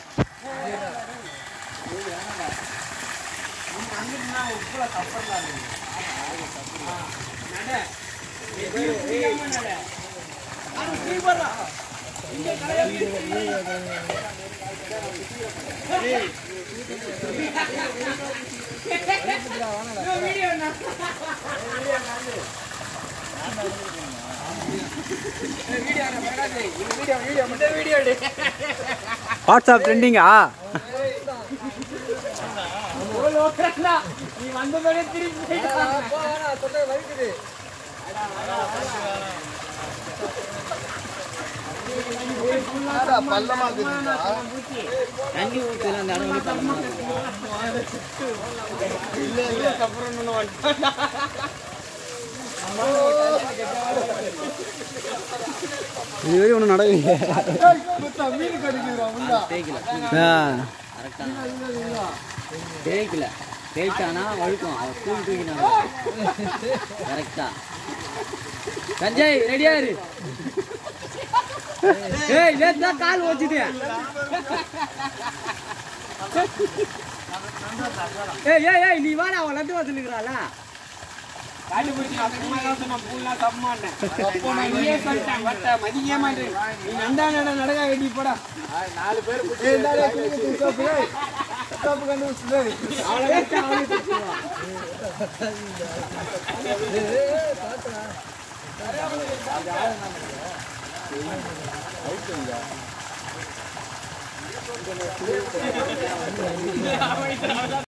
WhatsApp ட்ரெண்டிங்கா? நீ வந்ததோட திருப்பி தண்ணி ஊத்துல அந்த இடம் இதுவரை ஒன்றும் நடக்கலையே. தேய்க்கல தேய்ச்சானா வழுக்கும் தூக்கி தூக்கினாங்க கரெக்டா. சஞ்சய் ரெடியா இரு. ஏய் நேத்தா கால் வச்சுது. ஏய் ஏய் ஏய் நீ வாடா அவன் லட்டு வச்சுக்கிறாளா காட்டு போச்சு. அதுக்கு பூல்லா தப்பமாட்டேன். அப்போ நான் நீயே சொல்லிட்டேன் வட்ட மதிக்கவே மாட்டேன். நீ நண்டா நட நடக்க வேண்டி போடா. 4 பேர் அவளை